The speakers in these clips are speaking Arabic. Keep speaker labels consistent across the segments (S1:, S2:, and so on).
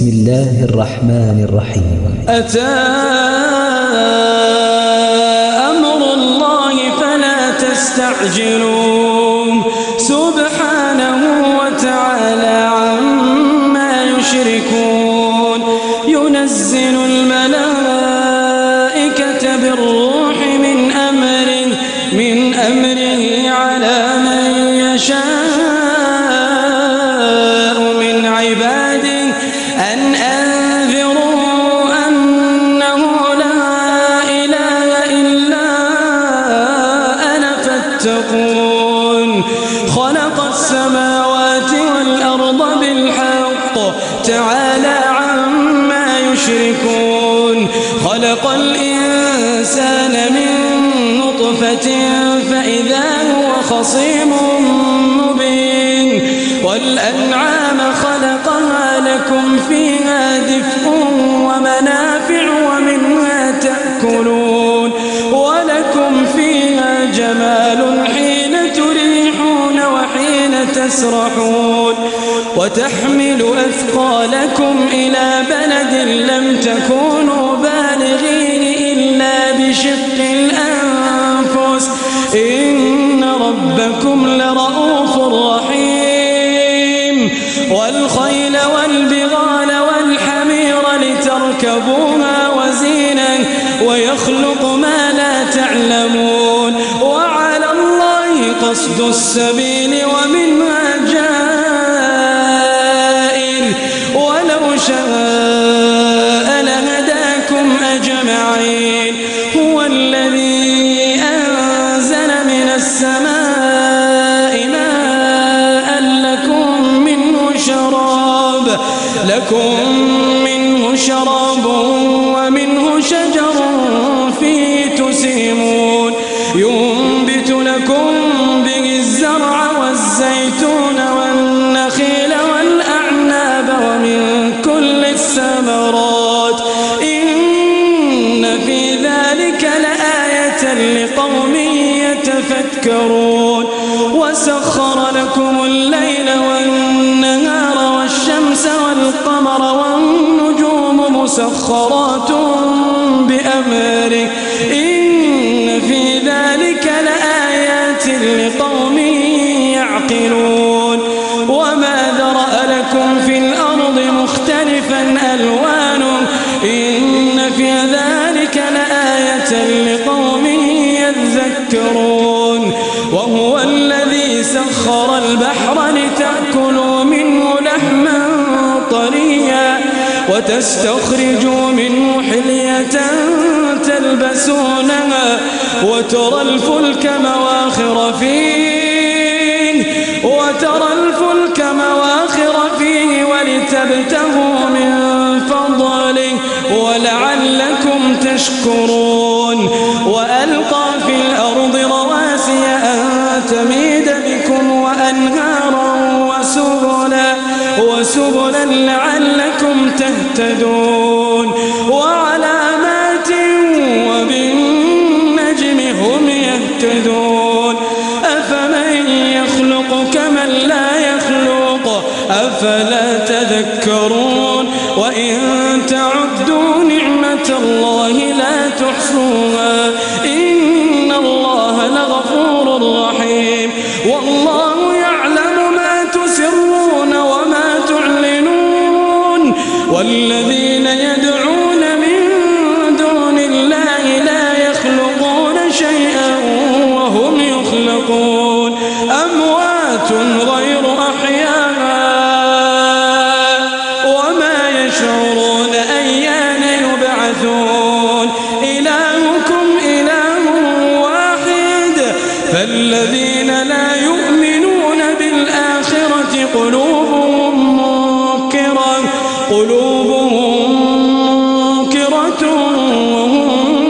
S1: بسم الله الرحمن الرحيم.
S2: أتى أمر الله فلا تستعجلوه سبحانه وتعالى عما يشركون. ينزل الملائكة بالروح من أمره على من يشاء من عباده أن أنذروا أنه لا إله إلا أنا فاتقون. خلق السماوات والأرض بالحق تعالى عما يشركون. خلق الإنسان من نطفة فإذا هو خصيم مبين. والأنعام خلقها لكم فيها دفء ومنافع ومنها تأكلون ولكم فيها جمال حين تريحون وحين تسرحون. وتحمل أثقالكم إلى بلد لم تكونوا بالغين إلا بشق الأنفس إن ربكم لرؤوف رحيم. والخيل والبغال والحمير لتركبوها وزينا ويخلق ما لا تعلمون. وعلى الله قصد السبيل ومنها جائر ولو شاء لهداكم أجمعين. هو الذي أنزل من السماء ماء لكم منه شراب ومنه شجر فيه تسيمون. ينبت لكم به الزرع والزيتون والنخيل والأعناب ومن كل الثمرات إن في ذلك لآية لقوم يتفكرون. وسخر لكم الليل والنهار والشمس والقمر والنجوم مسخرات بأمره إن في ذلك لآيات لقوم يعقلون. وما ذرأ لكم في الأرض مختلفا ألوانه إن في ذلك لآية لقوم يذكرون. وهو الذي سخر البحر لتأكلوا منه لحما طريا وتستخرجوا منه حلية تلبسونها وترى الفلك مواخر فيه ولتبتغوا من فضله ولعلكم تشكرون. وألقى في الأرض رواسي أن تميد بكم وأنهارا وسبلا لعلكم تهتدون. وعلامات وبالنجم هم يهتدون. أفمن يخلق كمن لا يخلق أفلا تذكرون. وإن تعدوا نعمة الله لا تحصوها إن الله لغفور رحيم. والله يعلم ما تسرون وما تعلنون. والذين يدعون من دون الله لا يخلقون شيئا وهم يخلقون أموات غير أحياء وما يشعرون أيان يبعثون. إلهكم إله واحد فالذين لا يؤمنون بالآخرة قلوبهم منكرة وهم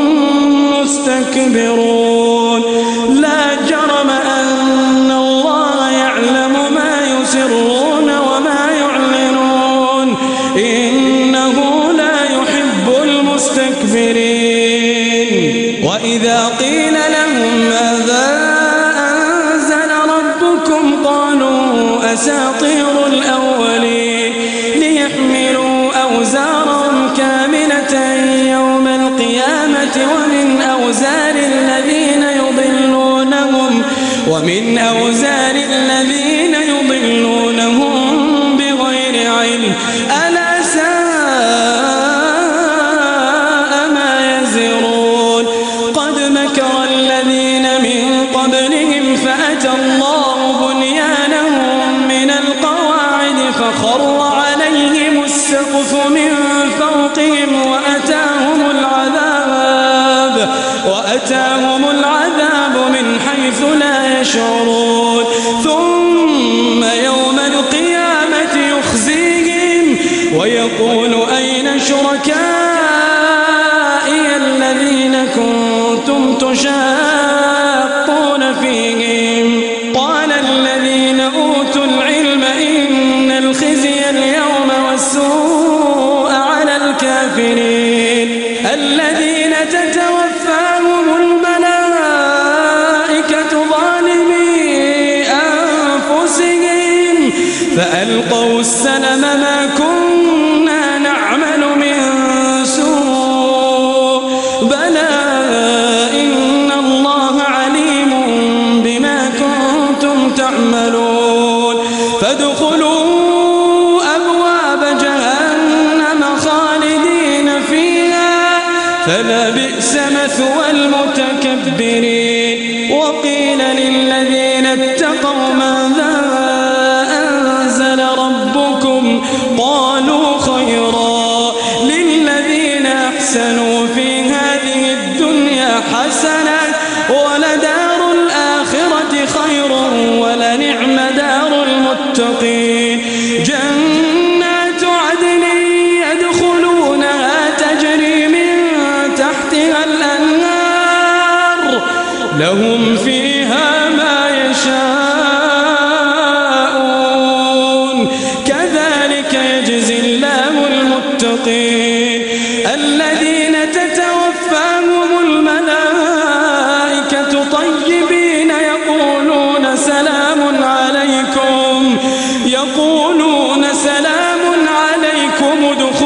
S2: مستكبرون. لا جرم أن الله يعلم ما يسرون وما يعلنون إنه لا يحب المستكبرين. وإذا قيل لهم ماذا أنزل ربكم قالوا أساطير الأولين ليحملوا ومن أوزار الذين يضلونهم بغير علم ألا ساء ما يزرون قد مكر الذين من قبلهم فأتى الله بنيانهم من القواعد فخر عليهم السقف من فوقهم وأتاهم العذاب من حيث لا يشعرون ثم يوم القيامة يخزيهم ويقول أين شركائي الذين كنتم تشاقون فيهم قال الذين أوتوا العلم إن الخزي اليوم والسوء على الكافرين الذين تتوفاهم الملائكة ظالمي أنفسهم فألقوا السلم ما كنا نعمل من سوء بلى إن الله عليم بما كنتم تعملون فادخلوا أبواب جهنم خالدين فيها فلبئس مثوى المتكبرين وقيل للذين اتقوا ماذا أنزل ربكم قالوا خيرا للذين أحسنوا في هذه الدنيا حسنة ولدار الآخرة خير ولنعم دار المتقين جنات عدن يدخلونها تجري من تحتها الأنهار لهم فيها ما يشاءون كذلك يجزي الله المتقين الذين تتوفاهم الملائكة طيبين يقولون سلام عليكم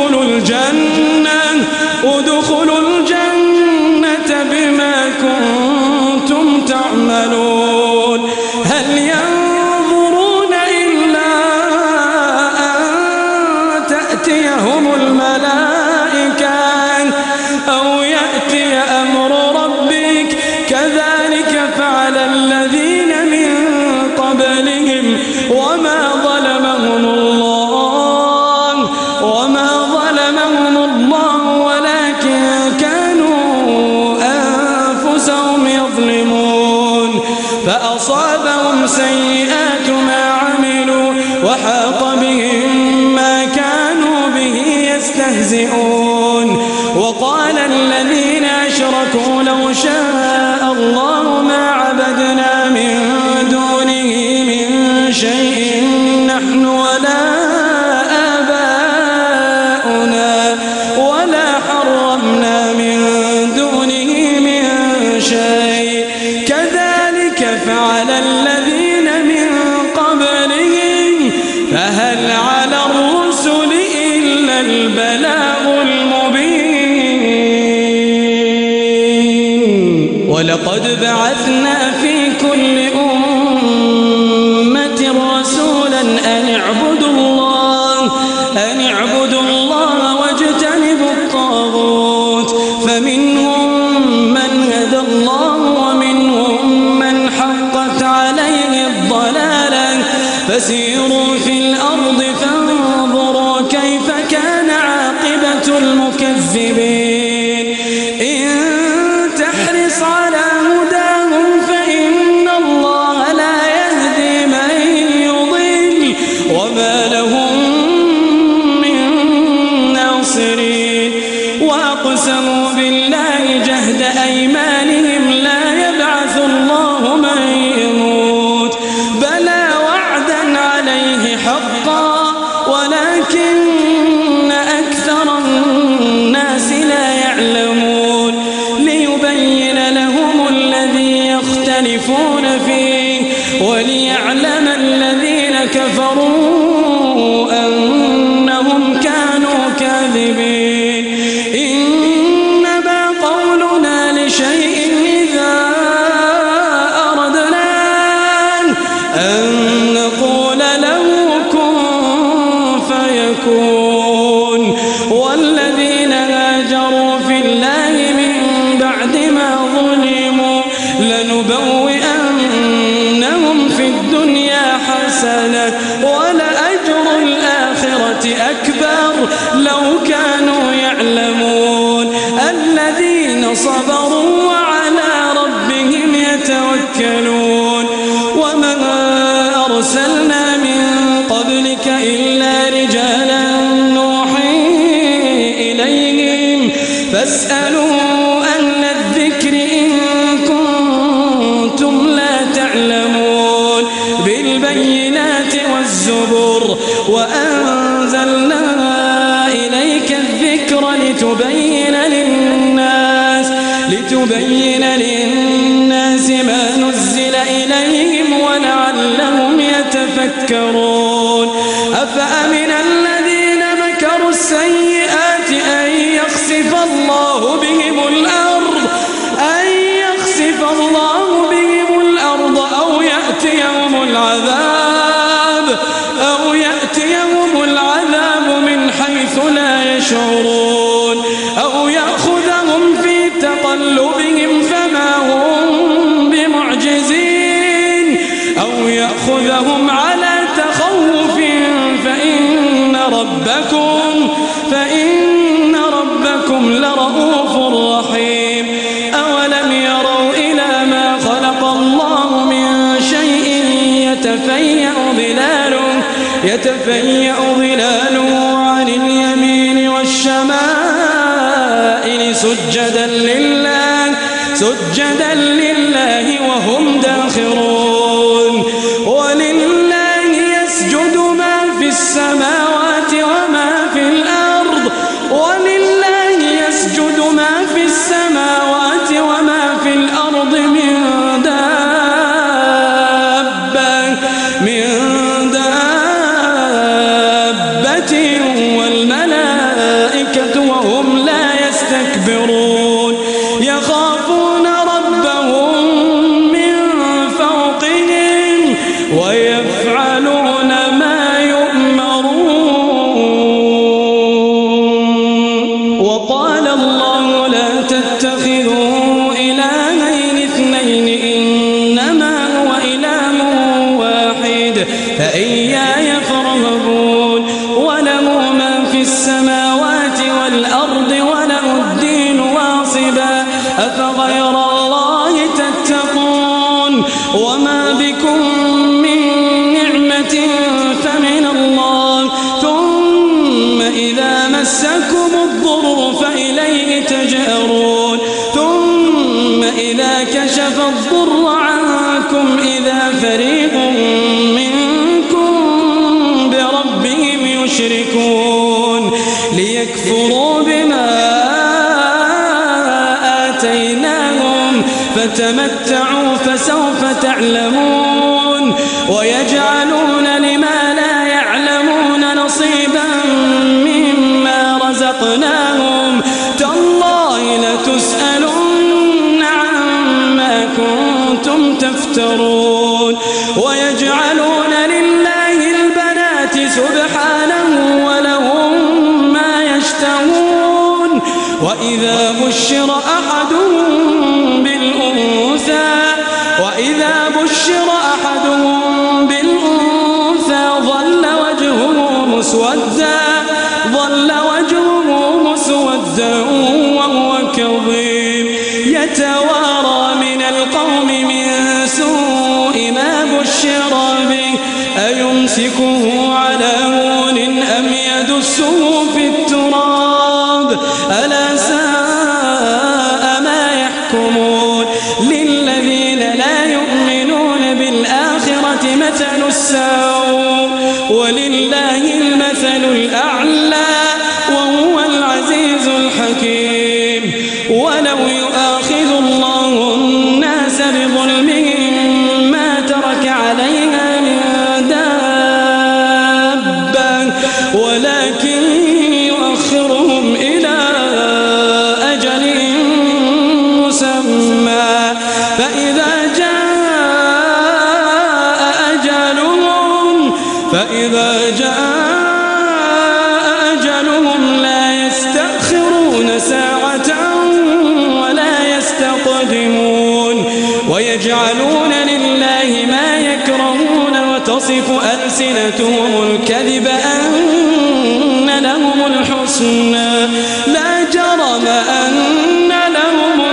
S2: ادخلوا الجنة بما كنتم تعملون هل ينظرون إلا أن تأتيهم الملائكة أو يأتي أمر ربك كذلك فعل الذين من قبلهم وما ظلمهم الله ولكن كانوا أنفسهم يظلمون فأصابهم سيئات ما عملوا وحاق بهم ما كانوا به يستهزئون وقال الذين أشركوا لو شاء الله ما عبدنا من دونه من شيء نحن ولا آباؤنا ولا حرمنا من دونه من شيء كذلك فعل الذين من قبلهم فهل على الرسل إلا البلاغ المبين ولقد بعثنا في كل أمة رسولا أن اعبدوا الله واجتنبوا الطاغوت فمنهم من هدى الله ومنهم من حقت عليه الضلالة فسيروا في الأرض فانظروا كيف كان عاقبة المكذبين إن تحرص على هداهم فإن الله لا يهدي من يضل وما لهم من ناصرين وأقسموا بالله جهد أيمانهم لا يبعث الله من يموت بلى وعدا عليه حقا ولكن أكثر الناس لا يعلمون ليبين لهم الذي يختلفون فيه وليعلم الذين كفروا أنهم كانوا كاذبين إنما قولنا لشيء صبروا وعلى ربهم يتوكلون. وما أرسلنا من قبلك إلا رجالا نوحي إليهم فاسألوا أهل الذكر إن كنتم لا تعلمون. بالبينات والزبر وأنزلنا إليك الذكر لتبين للناس ما نزل إليهم ولعلهم يتفكرون. أفأمن الذين مكروا السيئات أن يخسف الله بهم الأرض أو يأتيهم العذاب من حيث لا يشعرون أو يأخذهم في تقلبهم فما هم بمعجزين أو يأخذهم على تخوف فإن ربكم لرؤوف رحيم. أولم يروا إلى ما خلق الله من شيء يتفيأ ظلاله عن اليمين والشمائل سجدا لله وهم داخرون. ولله يسجد ما في السماوات وما في الأرض من دابة والملائكة وهم لا يستكبرون. يخافون ربهم من فوقهم ويفعلون ما يؤمرون. وقال الله لا تتخذوا إلهين اثنين إنما هو إله واحد فإياي فارهبون. وله ما في السماوات والأرض وله الدين واصبا أفغير الله تتقون. وما بكم من نعمة فمن الله ثم إذا مسكم الضر فإليه تجأرون. ثم إذا كشف الضر عنكم إذا فريق منكم بربهم يشركون. ليكفروا بما آتيناهم فتمتعوا فسوف تعلمون. ويجعلون لما لا يعلمون نصيبا مما رزقناهم تالله لتسألن عما كنتم تفترون. ويجعلون لله البنات سبحانه ولهم ما يشتهون. وإذا بشر أحدهم بالأنثى ظل وجهه مسودا وهو كظيم. يتوارى من القوم من سوء ما بشر به أيمسكه على هون أم يدسه في التراب ألا ساء ما يحكمون. للذين لا يؤمنون بالآخرة مثل السوء ولله المثل الأعلى وهو العزيز الحكيم. ولو يؤاخذ الله الناس بظلمهم ما ترك عليها من دابة ولكن يؤخرهم إلى أجل مسمى فإذا جاء أجلهم لا يستأخرون ساعة ولا يستقدمون. ويجعلون لله ما يكرهون وتصف ألسنتهم الكذب أن لهم الحسنى لا جرم أن لهم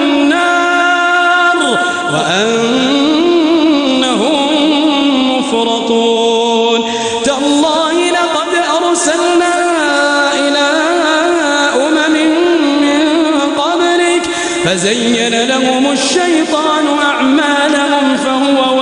S2: فزين لهم الشيطان أعمالهم فهو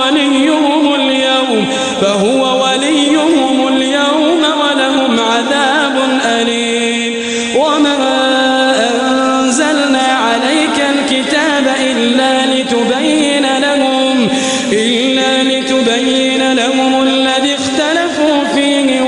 S2: وليهم اليوم ولهم عذاب أليم. وما أنزلنا عليك الكتاب إلا لتبين لهم الذي اختلفوا فيه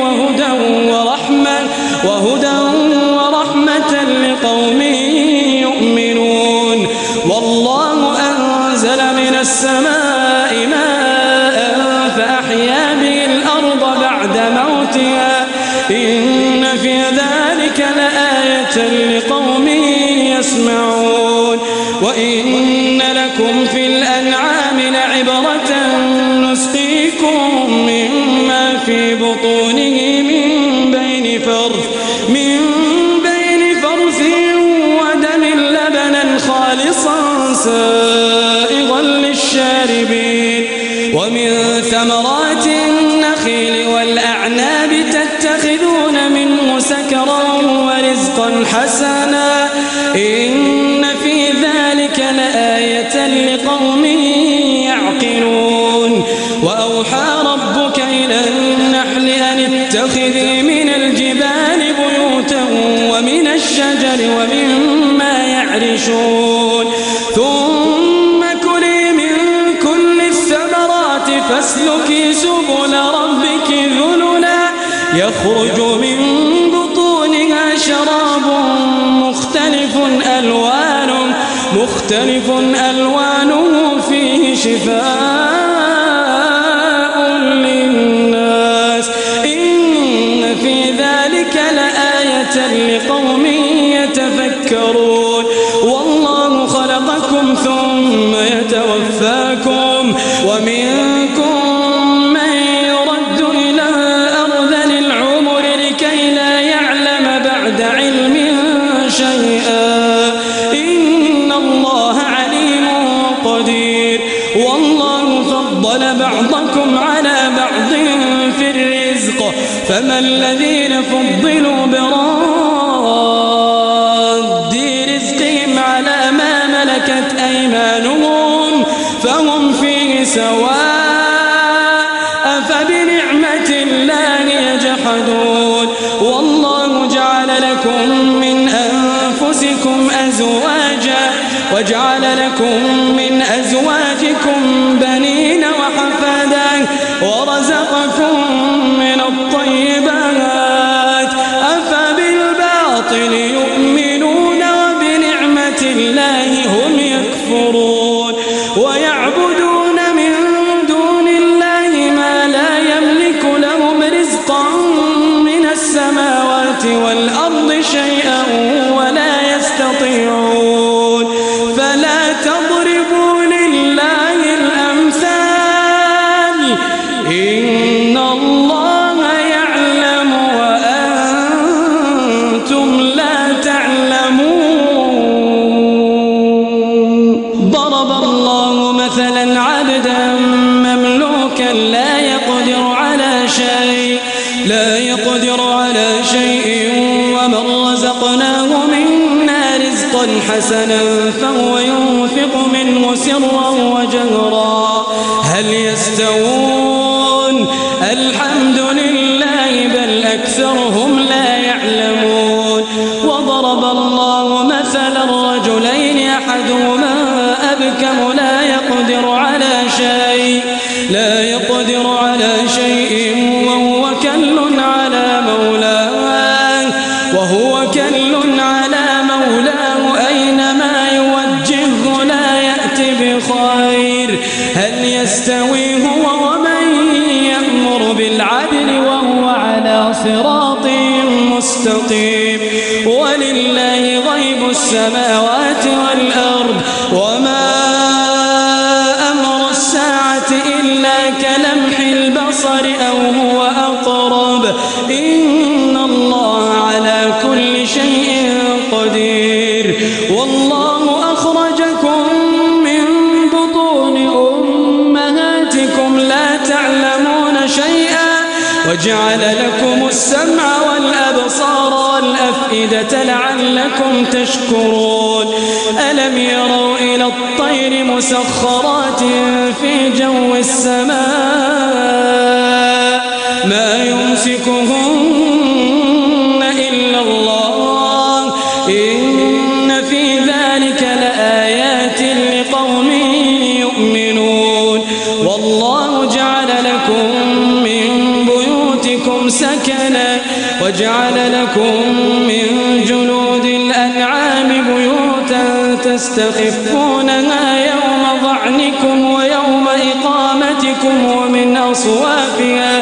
S2: وهدى ورحمة لقوم يؤمنون. والله أنزل من السماء ماء فأحيا به الأرض بعد موتها إن في ذلك لآية لقوم يسمعون. وإن لكم في الأنعام لعبرة نسقيكم مما في بطونه من بين فرث ودم لبنا خالصا سائغا للشاربين. ومن ثمرات النخيل والأعناب تتخذون منه سكرا ورزقا حسنا إن في ذلك لآية لقوم يعقلون. وأوحى ربك إلى النحل أن اتخذي من الجبال بيوتا ومن الشجر ومما يعرشون ثم كلي من كل الثمرات فاسلكي سبل ربك ذللا يخرج من بطونها شراب مختلف ألوانه فيه شفاء للناس إن في ذلك لآية لقوم يتفكرون. والله خلقكم ثم يتوفاكم ومنكم من يرد إلى أرذل العمر لكي لا يعلم بعد علم شيئا إن الله عليم قدير. والله فضل بعضكم على بعض في الرزق فما الذين فضلوا براد رزقهم على ما ملكت أيمانهم فهم فيه سواء أفبنعمة الله يجحدون. والله جعل لكم من أنفسكم أزواجا وجعل لكم من أزواجكم بنين وحفادا ورزقكم من الطيبات أفبالباطل يؤمنون وبنعمة الله هم يكفرون. ويعبدون من دون الله ما لا يملك لهم رزقا من السماوات والأرض شيئا ولا يستطيعون. فلا تضربوا لله الأمثال إن الله يعلم وأنتم لا تعلمون. ضرب الله مثلا عبدا مملوكا لا يقدر على شيء ومن رزقناه منا رزقا حسنا فهو ينفق منه سرا وجهرا هل يستوون الحمد لله بل أكثرهم لا يعلمون. وضرب الله مثلا رجلين أحدهما أبكم لا يقدر على شيء وهو كل على مولاه أينما يوجهه لا يأتي بخير هل يستوي هو ومن يأمر بالعدل وهو على صراط مستقيم. ولله غيب السماوات والأرض وما أمر الساعة إلا كلمح البصر أو هو أقرب إن الله على كل شيء قدير. والله أخرجكم من بطون أمهاتكم لا تعلمون شيئا وجعل لكم السمع والأبصار والأفئدة الواحدة لعلكم تشكرون. ألم يروا إلى الطير مسخرات في جو السماء ما يمسكهن إلا الله إن في ذلك لآيات لقوم يؤمنون. والله جعل لكم من بيوتكم سكنا وجعل لكم من جلود الأنعام بيوتا تستخفونها يوم ظعنكم ويوم إقامتكم ومن أصوافها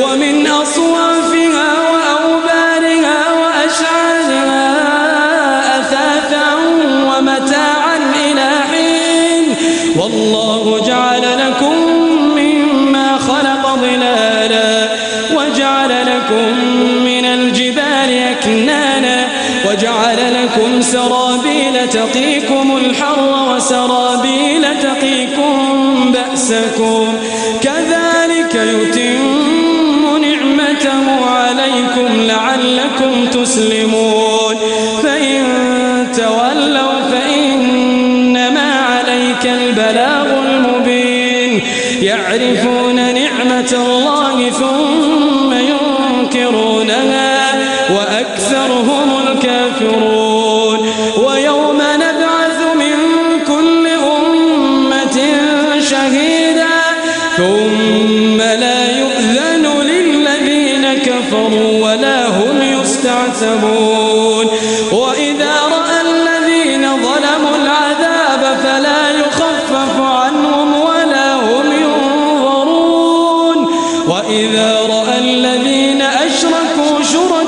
S2: وأوبارها وأشعارها أثاثا ومتاعا إلى حين. والله جعل لكم مما خلق ظلالا وجعل لكم من الجبال أكنانا وجعل لكم سرابيل تقيكم الحر وسرابيل تقيكم بأسكم كذلك يتم نعمته عليكم لعلكم تسلمون. فإن تولوا فإنما عليك البلاغ المبين. يعرفون نعمة الله ثم ينكرونها وأكثرهم الكافرون. ويوم نبعث من كل أمة شهيدا ثم لا يؤذن للذين كفروا ولا هم يستعتبون. وإذا رأى الذين ظلموا العذاب فلا يخفف عنهم ولا هم ينظرون. وإذا رأى الذين أشركوا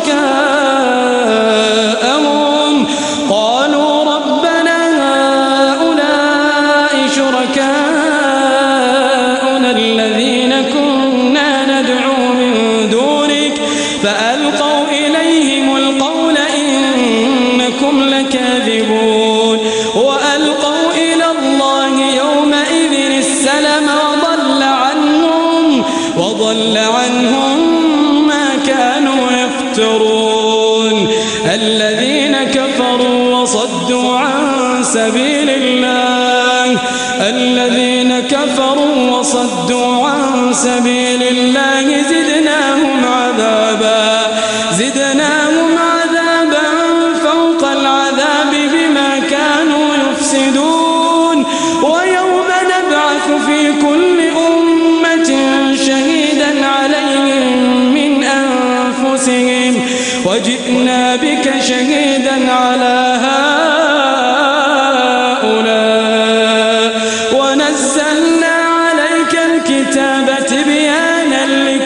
S2: شركاءهم قالوا ربنا هؤلاء شركاؤنا الذين كنا ندعو من دونك فألقوا إليهم القول إنكم لكاذبون. وألقوا إلى الله يومئذ السلم وضل عنهم ما كانوا يفترون. الذين كفروا وصدوا عن سبيل الله زدناهم عذابا فوق العذاب بما كانوا يفسدون. ويوم نبعث في كل أمة شهيدا عليهم من أنفسهم وجئنا بك شهيدا على هؤلاء ونزلنا عليك الكتاب تبيانا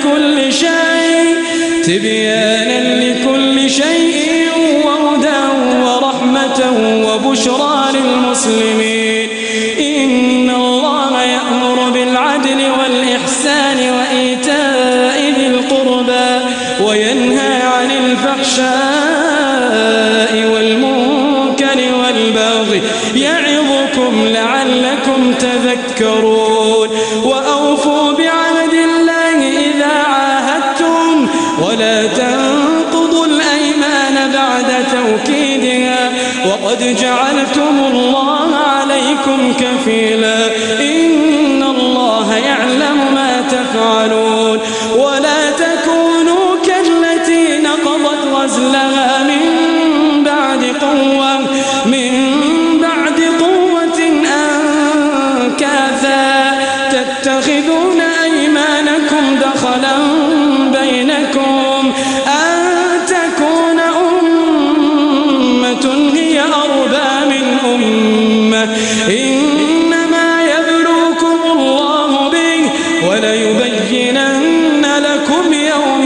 S2: لكل شيء وهدى ورحمة وبشرى للمسلمين. إن الله يأمر بالعدل والإحسان وإيتاء ذي القربى وينهى عن الفحشاء والمنكر والبغي يعظكم لعلكم تذكرون. وأوفوا بعهد الله إذا عاهدتم ولا تنقضوا الأيمان بعد توكيدها وقد جعلتم الله عليكم كفيلا. إن الله يعلم ما تفعلون. ولا تكونوا كالتي نقضت غزلها من بعد قوة أنكاثا تتخذون أيمانكم دخلا بينكم أن تكون أمة هي أربى من أمة إنما يبلوكم الله به وليبينن لكم يوم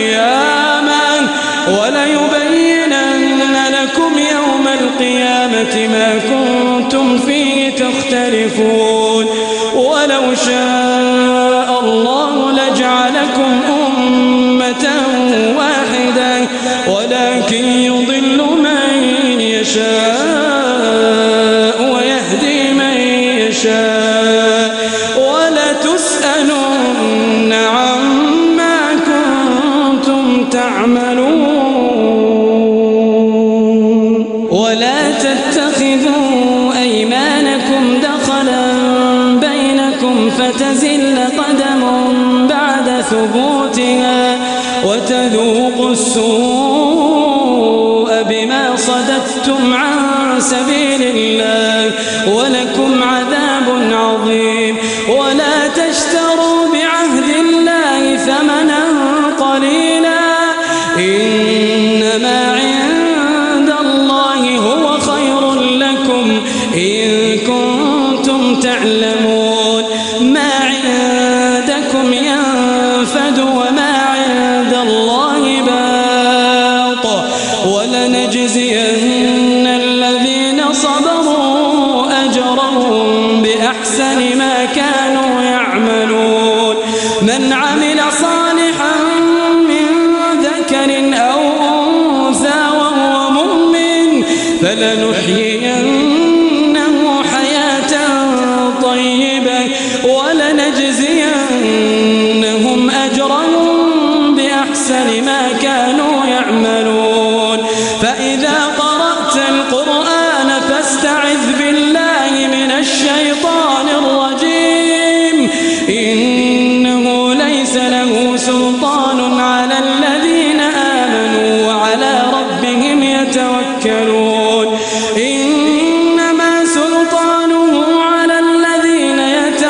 S2: القيامة ما كنتم فيه تختلفون. ولو شاء الله لجعلكم أمة واحدة ولكن يضل من يشاء ويهدي من يشاء ولتسألن عما كنتم تعملون. تتخذوا أيمانكم دخلا بينكم فتزل قدم بعد ثبوتها وتذوقوا السوء بما صددتم عن سبيل الله ولكم عذاب عظيم. ولا تشتروا بعهد الله ثمنا قليلا إنما عند الله هو خير لكم إن كنتم تعلمون. ما عندكم ينفد وما عند الله باق ولنجزين الذين صبروا أجرهم بأحسن ما كانوا يعملون. من عمل صالحا من ذكر أو أنثى وهو مؤمن فلنحيينه حياة طيبة ولنجزينهم أجرهم بأحسن ما كانوا يعملون. فإذا قرأت القرآن فاستعذ بالله من الشيطان الرجيم إنه ليس له سلطان على الذين آمنوا وعلى ربهم يتوكلون. إنما سلطانه على الذين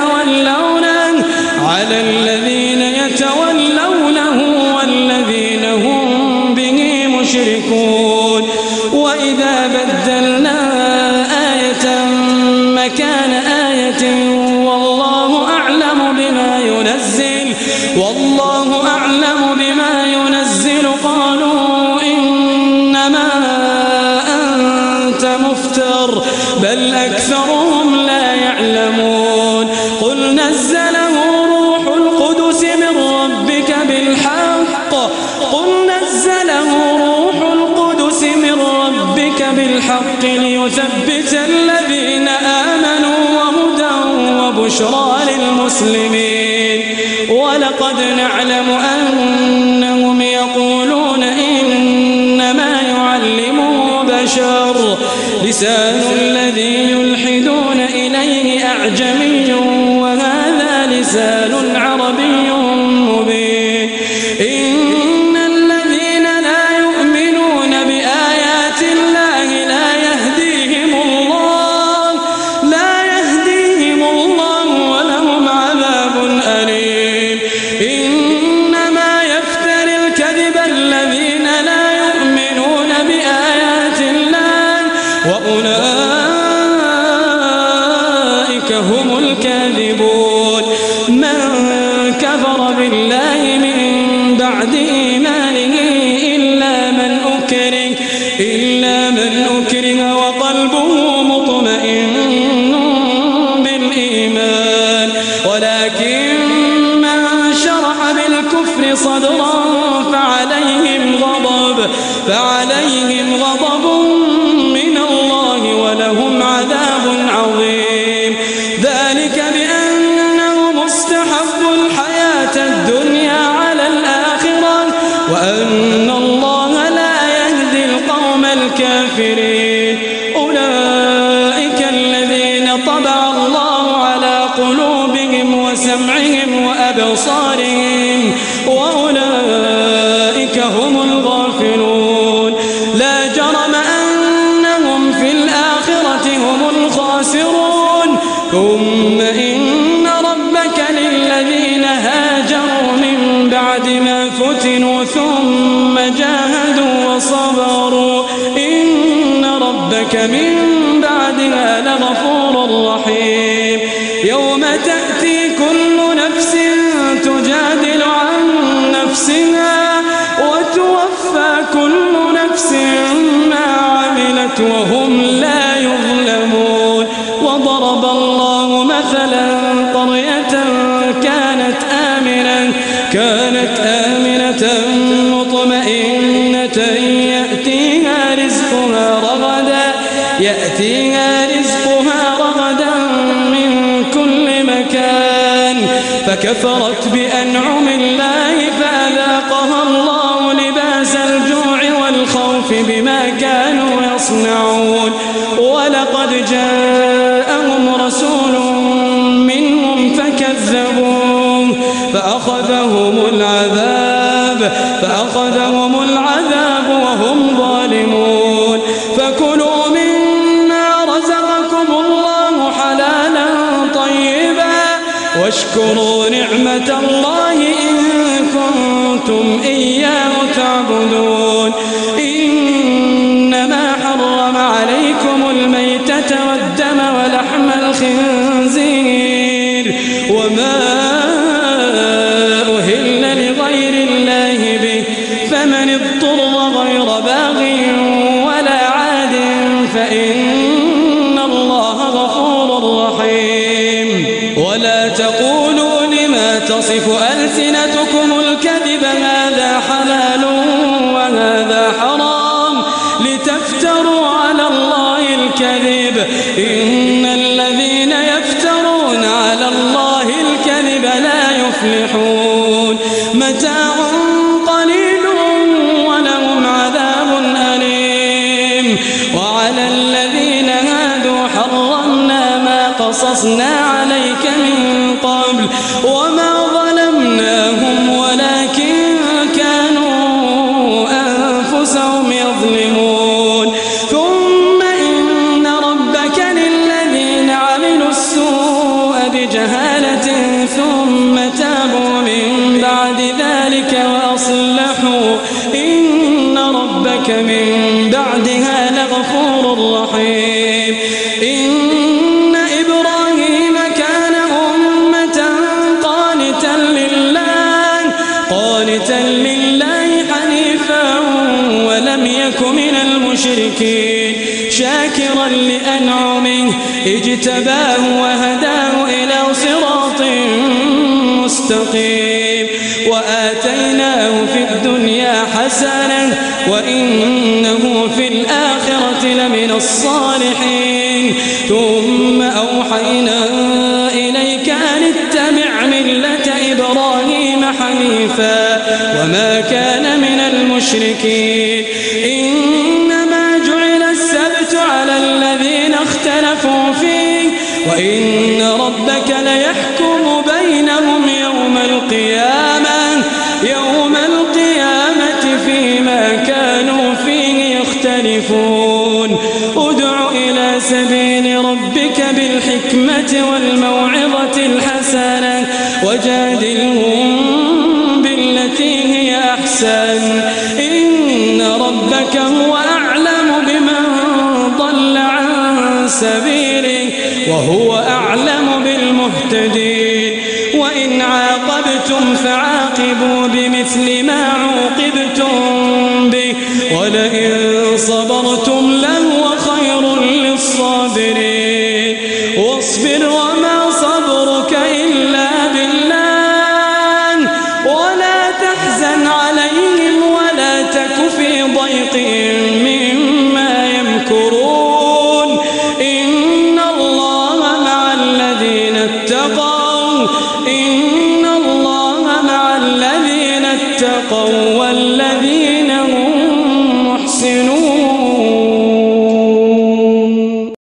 S2: يتولونه والذين هم به مشركون. وإذا بدلنا آية مكان آية والله أعلم بما ينزل قالوا إنما أنت مفتر بل أكثرهم لا يعلمون. قل نزله روح القدس من ربك بالحق ليثبت الذين آمنوا وهدى وبشرى للمسلمين. ولقد نعلم أنهم يقولون إنما يعلمه بشر لسان الذي يلحدون إليه أعجمي وهذا لسان عربي مبين. إن الذين لا يؤمنون بآيات الله لا يهديهم الله ولهم عذاب أليم. إنما يفتري الكذب الذين لا يؤمنون بآيات الله وأولئك هم الكاذبون. من كفر بالله من بعد إيمانه إلا من أكره وقلبه مطمئن بالإيمان ولكن من شرح بالكفر صدرا فعليهم غضب من الله ولهم عذاب عظيم. ذلك بأنهم استحبوا الحياة الدنيا على الآخرة وأن الله لا يهدي القوم الكافرين. أولئك الذين طبع الله على قلوبهم وسمعهم وأبصارهم وأولئك هم الغافلون. لا جرم أنهم في الآخرة هم الخاسرون. ثم إن ربك للذين هاجروا من بعد ما فتنوا ثم جاهدوا وصبروا إن ربك من بعدها لغفور رحيم. يوم تأتي كل نفس تجادل عن نفسها وتوفى كل نفس ما عملت وهم لا يظلمون. وضرب الله مثلا قرية كانت آمنة مطمئنة يأتيها رزقها رغدا من كل مكان فكفرت بأنعم الله فأذاقها الله لباس الجوع والخوف بما كانوا يصنعون. يصنعون ولقد جاءهم رسول منهم فكذبوه فأخذهم العذاب وهم ظالمون فكلوا مما رزقكم الله حلالا طيبا واشكروا نعمة الله إن كنتم إياه تعبدون إنما حرم عليكم الميتة والدم ولحم الخنزير وما أهل لغير الله به فمن اضطر غير باغ ولا عاد فإن الله غفور رحيم ولا تقولوا لما تصف ألسنتكم الكذب هذا حلال وهذا حرام لتفتروا على الله الكذب إن الذين يفترون على الله الكذب لا يفلحون متاع قليل ولهم عذاب أليم وعلى الذين هادوا حرمنا ما قصصنا عليك من قبل وما ظلمناهم ولكن كانوا أنفسهم يظلمون ثم إن ربك للذين عملوا السوء بجهالة ثم تابوا من بعد ذلك وأصلحوا إن ربك من بعدها لغفور رحيم إن إبراهيم كان أمة قانتا لله حنيفا ولم يك من المشركين شاكرا لأنعمه اجتباه وهداه إلى صراط مستقيم وآتيناه في الدنيا حسنة وإنه في الآخرة لمن الصالحين ثم أوحينا إليك أن اتبع ملة إبراهيم حنيفا وما كان من المشركين إنما جعل السبت على الذين اختلفوا فيه وإن ربك ليحكم بينهم يوم القيامة فيما كانوا فيه يختلفون ادع إلى سبيل ربك بالحكمة والموعظة الحسنة وجادلهم بالتي هي أحسن إن ربك هو أعلم بمن ضل عن سبيله وهو أعلم بالمهتدين وإن عاقبتم فعاقبوا بمثل ما عوقبتم به ولئن صبرتم لهو خير للصابرين واصبر وما صبرك إلا بالله ولا تحزن عليهم ولا تك في ضيق مما يمكرون إن الله مع الذين اتقوا